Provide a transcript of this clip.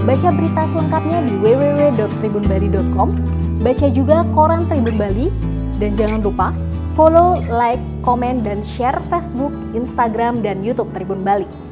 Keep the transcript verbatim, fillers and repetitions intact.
Baca berita selengkapnya di w w w dot tribun bali dot com. Baca juga koran Tribun Bali. Dan jangan lupa follow, like, komen, dan share Facebook, Instagram, dan YouTube Tribun Bali.